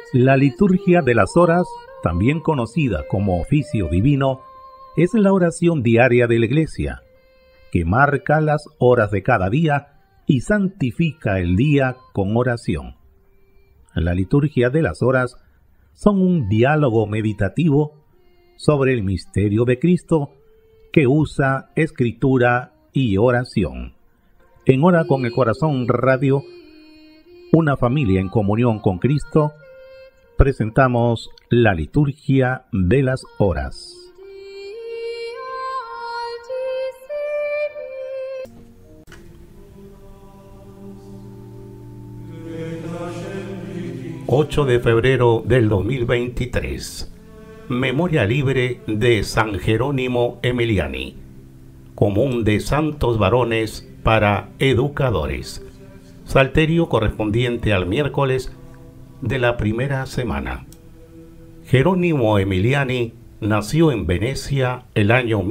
La liturgia de las horas, también conocida como oficio divino, es la oración diaria de la Iglesia, que marca las horas de cada día y santifica el día con oración. La liturgia de las horas son un diálogo meditativo sobre el misterio de Cristo que usa escritura y oración. En Hora con el Corazón Radio, una familia en comunión con Cristo, presentamos la liturgia de las horas. ...8 de febrero del 2023... Memoria libre de San Jerónimo Emiliani... Común de Santos Varones para Educadores... Salterio correspondiente al miércoles de la primera semana. Jerónimo Emiliani nació en Venecia el año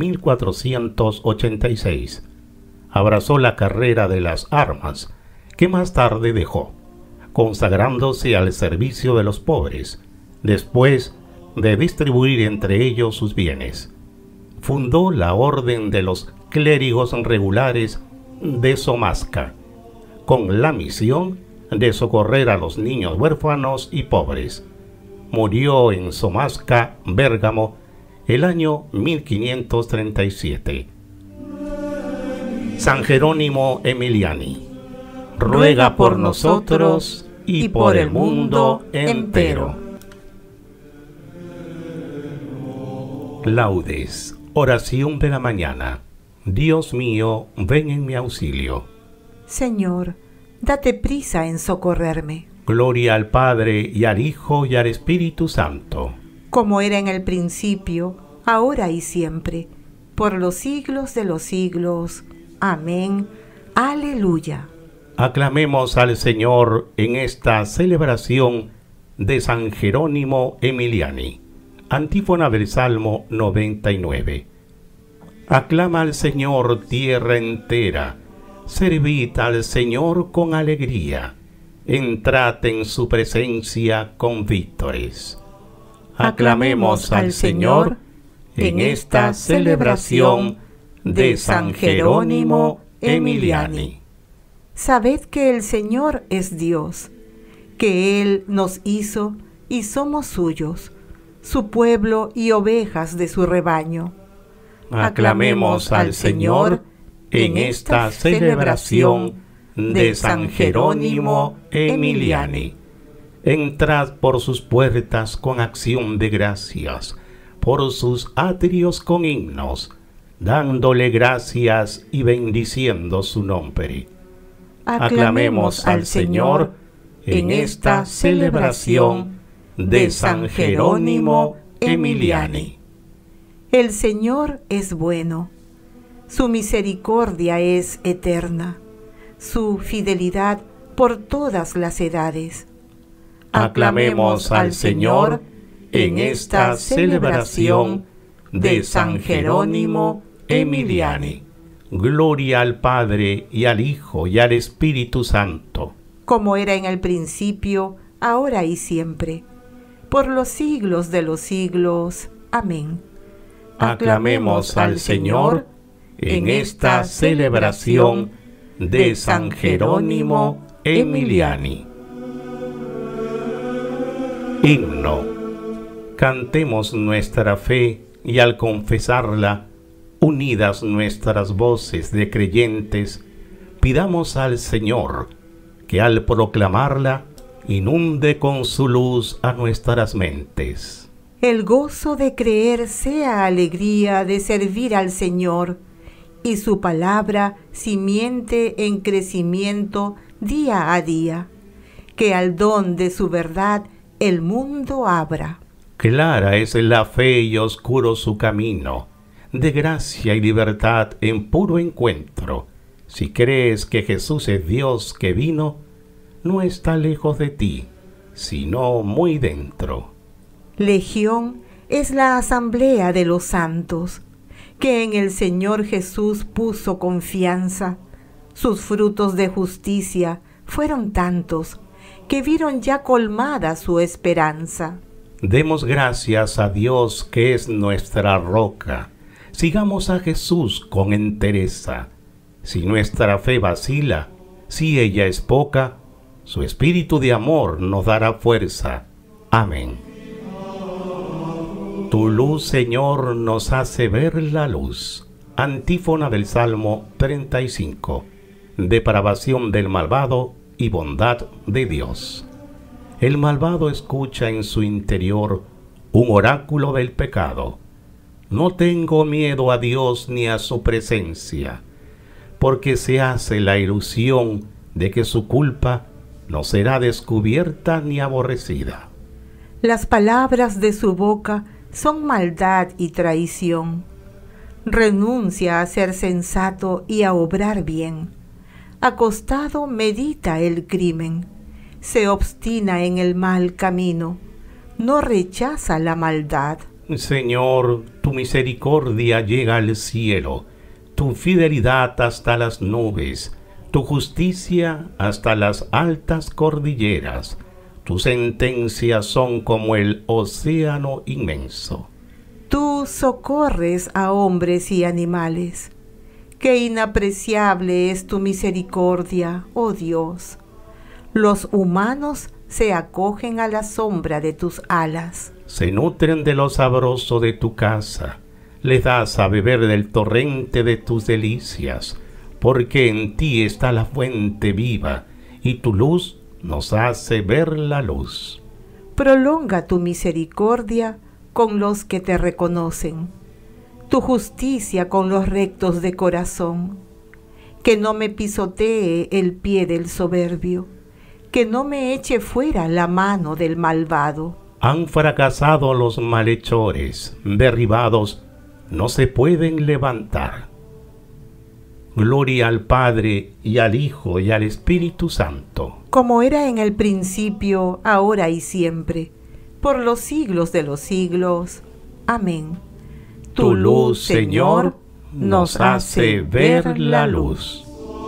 1486. Abrazó la carrera de las armas, que más tarde dejó, consagrándose al servicio de los pobres, después de distribuir entre ellos sus bienes. Fundó la Orden de los Clérigos Regulares de Somasca, con la misión de socorrer a los niños huérfanos y pobres. Murió en Somasca, Bérgamo, el año 1537. San Jerónimo Emiliani, ruega por nosotros y por el mundo entero. Laudes, oración de la mañana. Dios mío, ven en mi auxilio. Señor, date prisa en socorrerme. Gloria al Padre, y al Hijo, y al Espíritu Santo. Como era en el principio, ahora y siempre, por los siglos de los siglos. Amén. Aleluya. Aclamemos al Señor en esta celebración de San Jerónimo Emiliani. Antífona del Salmo 99. Aclama al Señor tierra entera, servid al Señor con alegría, entrad en su presencia con vítores. Aclamemos al Señor en esta celebración de San Jerónimo Emiliani. Sabed que el Señor es Dios, que Él nos hizo y somos suyos, su pueblo y ovejas de su rebaño. Aclamemos al Señor en esta celebración de San Jerónimo Emiliani. Entrad por sus puertas con acción de gracias, por sus atrios con himnos, dándole gracias y bendiciendo su nombre. Aclamemos al Señor en esta celebración de San Jerónimo Emiliani. El Señor es bueno, su misericordia es eterna, su fidelidad por todas las edades. Aclamemos al Señor en esta celebración de San Jerónimo Emiliani. Gloria al Padre, y al Hijo, y al Espíritu Santo. Como era en el principio, ahora y siempre, por los siglos de los siglos. Amén. Aclamemos al Señor en esta celebración de San Jerónimo Emiliani. Himno. Cantemos nuestra fe y al confesarla, unidas nuestras voces de creyentes, pidamos al Señor que al proclamarla inunde con su luz a nuestras mentes. El gozo de creer sea alegría de servir al Señor, y su palabra simiente en crecimiento día a día, que al don de su verdad el mundo abra. Clara es la fe y oscuro su camino, de gracia y libertad en puro encuentro. Si crees que Jesús es Dios que vino, no está lejos de ti, sino muy dentro. Legión es la asamblea de los santos, que en el Señor Jesús puso confianza. Sus frutos de justicia fueron tantos, que vieron ya colmada su esperanza. Demos gracias a Dios que es nuestra roca. Sigamos a Jesús con entereza. Si nuestra fe vacila, si ella es poca, su espíritu de amor nos dará fuerza. Amén. Tu luz, Señor, nos hace ver la luz. Antífona del Salmo 35. Depravación del malvado y bondad de Dios. El malvado escucha en su interior un oráculo del pecado. No tengo miedo a Dios ni a su presencia, porque se hace la ilusión de que su culpa no será descubierta ni aborrecida. Las palabras de su boca son maldad y traición. Renuncia a ser sensato y a obrar bien. Acostado medita el crimen. Se obstina en el mal camino. No rechaza la maldad. Señor, tu misericordia llega al cielo, tu fidelidad hasta las nubes, tu justicia hasta las altas cordilleras. Tus sentencias son como el océano inmenso. Tú socorres a hombres y animales. Qué inapreciable es tu misericordia, oh Dios. Los humanos se acogen a la sombra de tus alas. Se nutren de lo sabroso de tu casa. Les das a beber del torrente de tus delicias, porque en ti está la fuente viva, y tu luz nos hace ver la luz. Prolonga tu misericordia con los que te reconocen, tu justicia con los rectos de corazón. Que no me pisotee el pie del soberbio, que no me eche fuera la mano del malvado. Han fracasado los malhechores, derribados, no se pueden levantar. Gloria al Padre, y al Hijo, y al Espíritu Santo. Como era en el principio, ahora y siempre, por los siglos de los siglos. Amén. Tu luz, Señor, nos hace ver la luz.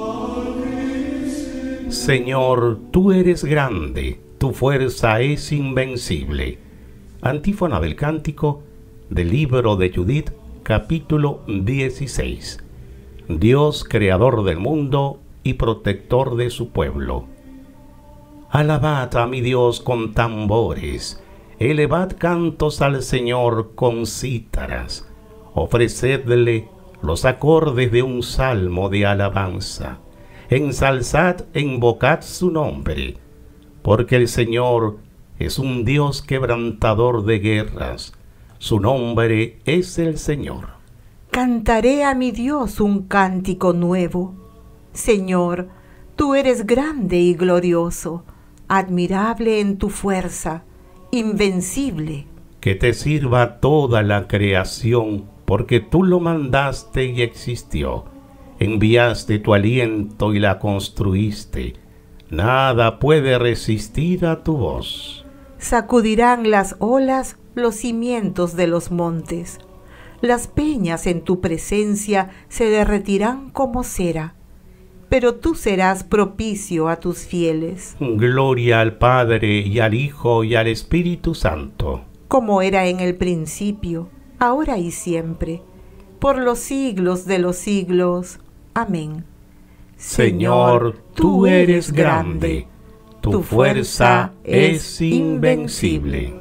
Señor, tú eres grande, tu fuerza es invencible. Antífona del Cántico del libro de Judith, capítulo 16. Dios, creador del mundo y protector de su pueblo. Alabad a mi Dios con tambores, elevad cantos al Señor con cítaras, ofrecedle los acordes de un salmo de alabanza, ensalzad e invocad su nombre, porque el Señor es un Dios quebrantador de guerras, su nombre es el Señor. Cantaré a mi Dios un cántico nuevo. Señor, tú eres grande y glorioso, admirable en tu fuerza, invencible. Que te sirva toda la creación, porque tú lo mandaste y existió. Enviaste tu aliento y la construiste. Nada puede resistir a tu voz. Sacudirán las olas los cimientos de los montes. Las peñas en tu presencia se derretirán como cera, pero tú serás propicio a tus fieles. Gloria al Padre, y al Hijo, y al Espíritu Santo. Como era en el principio, ahora y siempre, por los siglos de los siglos. Amén. Señor, tú eres grande, tu fuerza es invencible.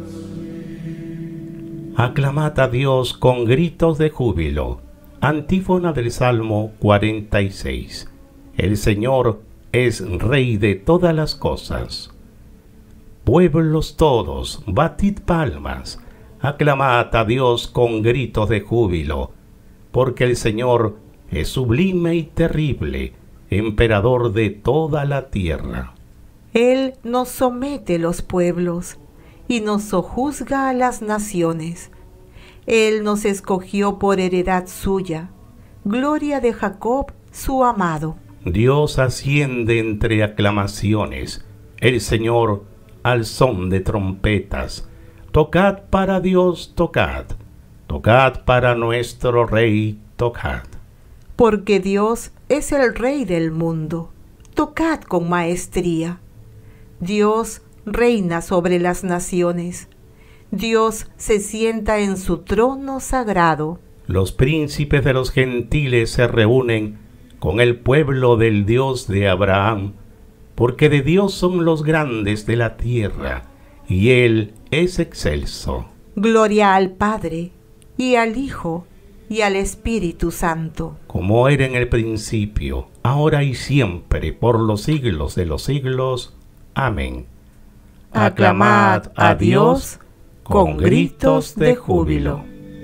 Aclamad a Dios con gritos de júbilo. Antífona del Salmo 46. El Señor es Rey de todas las cosas. Pueblos todos, batid palmas. Aclamad a Dios con gritos de júbilo, porque el Señor es sublime y terrible, emperador de toda la tierra. Él nos somete los pueblos y nos sojuzga a las naciones. Él nos escogió por heredad suya, gloria de Jacob, su amado. Dios asciende entre aclamaciones, el Señor al son de trompetas. Tocad para Dios, tocad, tocad para nuestro Rey, tocad. Porque Dios es el Rey del mundo, tocad con maestría. Dios reina sobre las naciones. Dios se sienta en su trono sagrado. Los príncipes de los gentiles se reúnen con el pueblo del Dios de Abraham, porque de Dios son los grandes de la tierra, y Él es excelso. Gloria al Padre, y al Hijo, y al Espíritu Santo. Como era en el principio, ahora y siempre, por los siglos de los siglos. Amén. Aclamad a Dios con gritos de júbilo.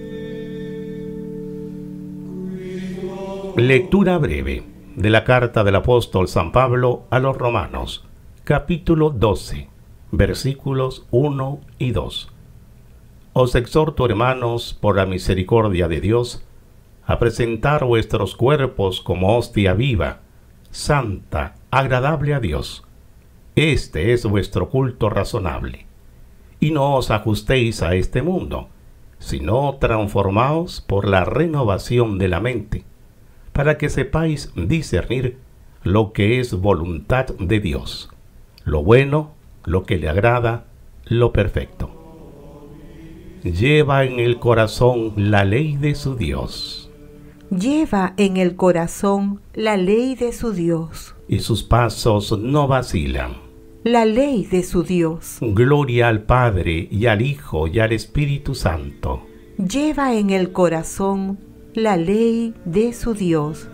Lectura breve de la carta del apóstol San Pablo a los Romanos, capítulo 12, versículos 1 y 2. Os exhorto, hermanos, por la misericordia de Dios, a presentar vuestros cuerpos como hostia viva, santa, agradable a Dios. Este es vuestro culto razonable. Y no os ajustéis a este mundo, sino transformaos por la renovación de la mente, para que sepáis discernir lo que es voluntad de Dios, lo bueno, lo que le agrada, lo perfecto. Lleva en el corazón la ley de su Dios. Lleva en el corazón la ley de su Dios. Y sus pasos no vacilan. La ley de su Dios. Gloria al Padre, y al Hijo, y al Espíritu Santo. Lleva en el corazón la ley de su Dios.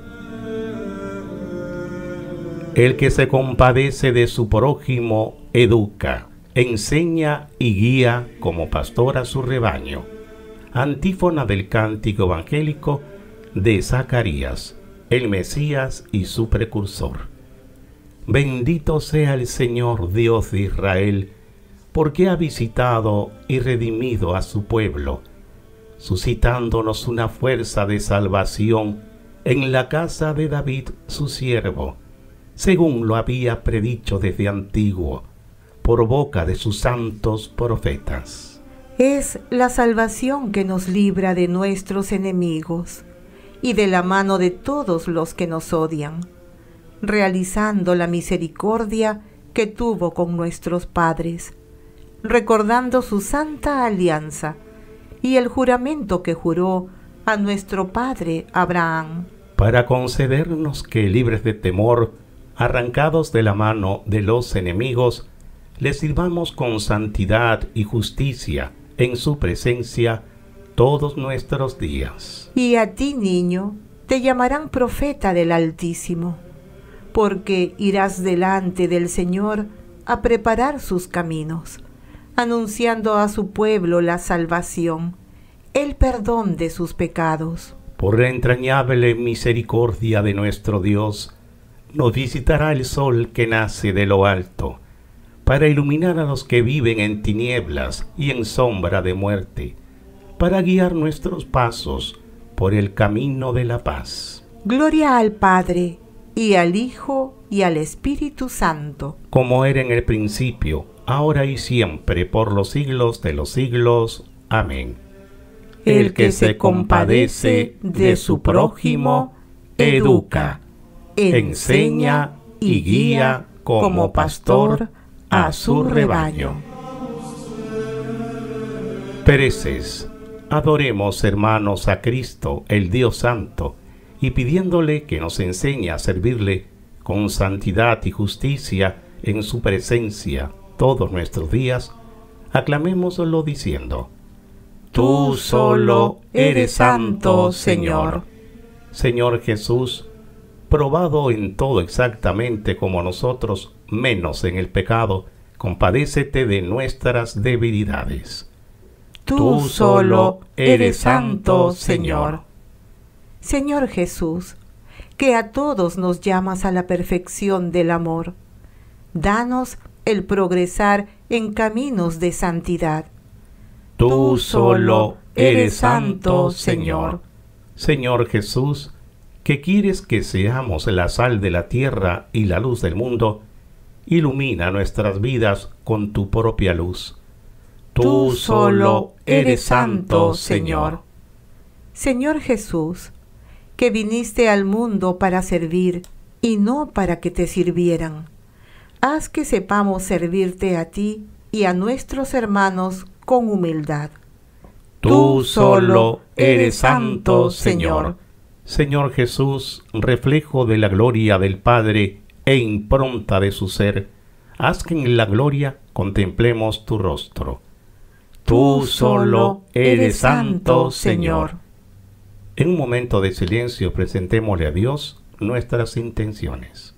El que se compadece de su prójimo educa, enseña y guía como pastor a su rebaño. Antífona del cántico evangélico de Zacarías, el Mesías y su precursor. Bendito sea el Señor Dios de Israel, porque ha visitado y redimido a su pueblo, suscitándonos una fuerza de salvación en la casa de David su siervo, según lo había predicho desde antiguo, por boca de sus santos profetas. Es la salvación que nos libra de nuestros enemigos y de la mano de todos los que nos odian, realizando la misericordia que tuvo con nuestros padres, recordando su santa alianza y el juramento que juró a nuestro padre Abraham, para concedernos que, libres de temor, arrancados de la mano de los enemigos, les sirvamos con santidad y justicia en su presencia todos nuestros días. Y a ti, niño, te llamarán profeta del Altísimo, porque irás delante del Señor a preparar sus caminos, anunciando a su pueblo la salvación, el perdón de sus pecados. Por la entrañable misericordia de nuestro Dios, nos visitará el sol que nace de lo alto, para iluminar a los que viven en tinieblas y en sombra de muerte, para guiar nuestros pasos por el camino de la paz. Gloria al Padre, y al Hijo, y al Espíritu Santo. Como era en el principio, ahora y siempre, por los siglos de los siglos. Amén. El que se compadece de su prójimo, educa, enseña y guía como pastor a su rebaño. Pereces. Adoremos, hermanos, a Cristo, el Dios Santo, y pidiéndole que nos enseñe a servirle con santidad y justicia en su presencia todos nuestros días, aclamémoslo diciendo: Tú solo eres santo, Señor. Señor Jesús, probado en todo exactamente como nosotros, menos en el pecado, compadécete de nuestras debilidades. Tú solo eres santo, Señor. Señor Jesús, que a todos nos llamas a la perfección del amor, danos el progresar en caminos de santidad. Tú solo eres santo, Señor. Señor Jesús, que quieres que seamos la sal de la tierra y la luz del mundo, ilumina nuestras vidas con tu propia luz. Tú solo eres santo, Señor. Señor Jesús, que viniste al mundo para servir y no para que te sirvieran, haz que sepamos servirte a ti y a nuestros hermanos con humildad. Tú solo eres santo, Señor. Señor Jesús, reflejo de la gloria del Padre e impronta de su ser, haz que en la gloria contemplemos tu rostro. Tú solo eres santo, Señor. En un momento de silencio presentémosle a Dios nuestras intenciones.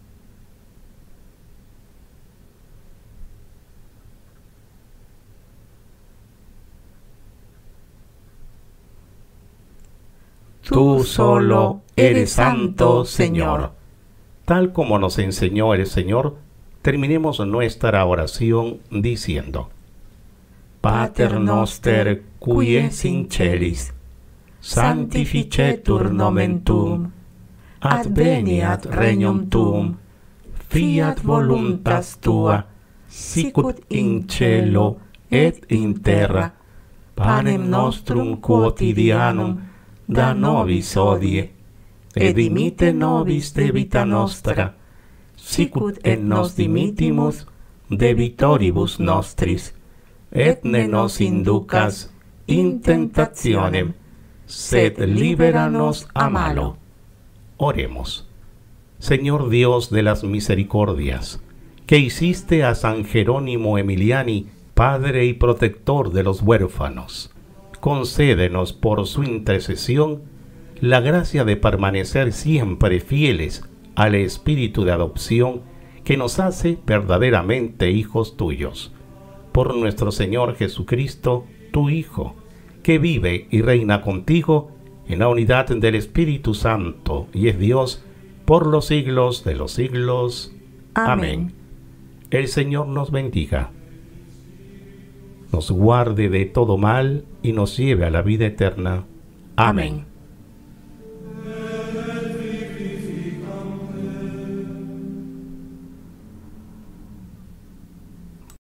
Tú solo eres santo, Señor. Tal como nos enseñó el Señor, terminemos nuestra oración diciendo: Pater noster, qui es in celis, sanctificetur nomen tuum, adveniat regnum tuum, fiat voluntas tua, sicut in cielo et in terra. Panem nostrum quotidianum da nobis hodie, et dimitte nobis debita nostra, sicut et nos dimittimus debitoribus nostris, et ne nos inducas in tentationem, sed libera nos a malo. Oremos. Señor Dios de las misericordias, que hiciste a San Jerónimo Emiliani, Padre y protector de los huérfanos, concédenos por su intercesión la gracia de permanecer siempre fieles al espíritu de adopción que nos hace verdaderamente hijos tuyos. Por nuestro Señor Jesucristo, tu Hijo, que vive y reina contigo en la unidad del Espíritu Santo y es Dios por los siglos de los siglos. Amén. El Señor nos bendiga, nos guarde de todo mal y nos lleve a la vida eterna. Amén.